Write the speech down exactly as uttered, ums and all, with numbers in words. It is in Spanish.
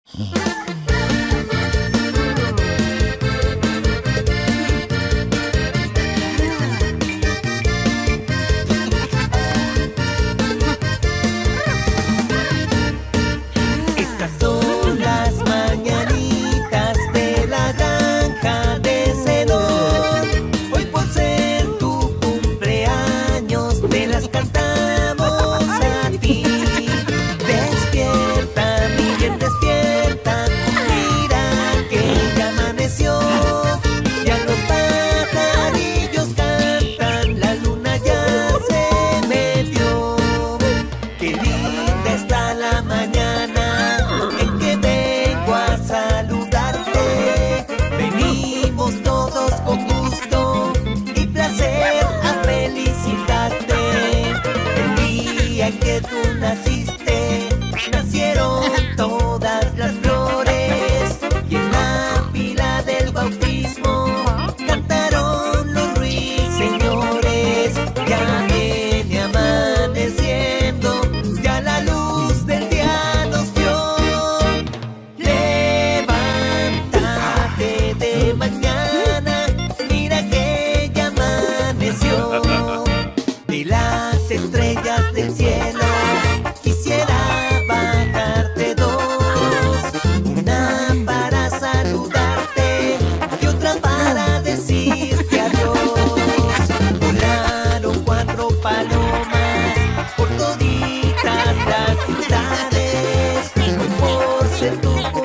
Estas son las mañanitas de la granja de Zenón. Hoy por ser tu cumpleaños te las cantamos a ti. Despierta, mi bien, despierta, mira que ya amaneció. Ya los pajarillos cantan, la luna ya se metió. Qué linda está la mañana en que vengo a saludarte. Venimos todos con gusto y placer a felicitarte. El día en que tú naciste, nacieron todas las flores, y en la pila del bautismo cantaron los ruiseñores. Ya viene amaneciendo, ya la luz del día nos dio. Levántate de mañana, mira que ya amaneció. De las estrellas del cielo quisiera bajarte dos, una para saludarte y otra para decirte adiós. Volaron cuatro palomas por toditas las ciudades, hoy por ser tu